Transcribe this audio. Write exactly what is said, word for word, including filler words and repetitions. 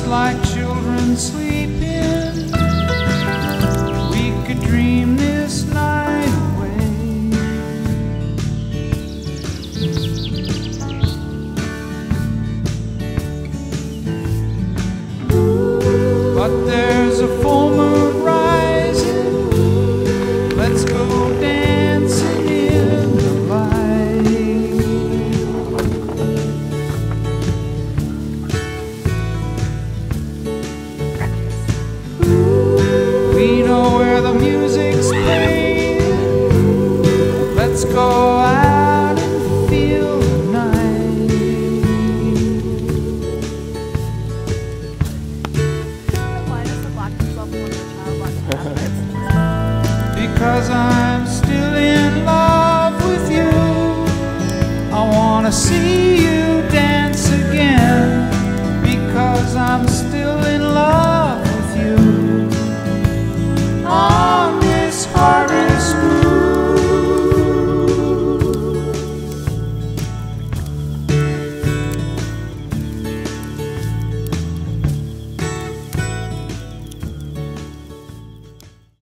just like children sleeping, we could dream this night away. But there's a full moon rising, let's go dancing in the light. We know where the music's playing, let's go out and feel the night. Why does the black himself want the child black? Because I'm still in love with you, I wanna see